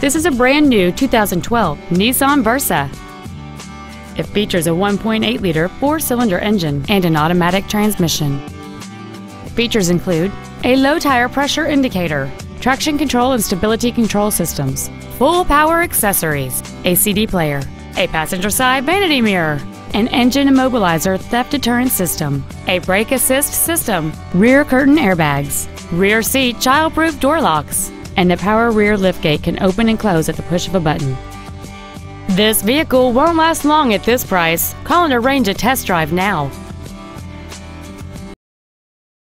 This is a brand new 2012 Nissan Versa. It features a 1.8-liter four-cylinder engine and an automatic transmission. Features include a low tire pressure indicator, traction control and stability control systems, full power accessories, a CD player, a passenger side vanity mirror, an engine immobilizer theft deterrent system, a brake assist system, rear curtain airbags, rear seat child-proof door locks, and the power rear liftgate can open and close at the push of a button. This vehicle won't last long at this price. Call and arrange a test drive now.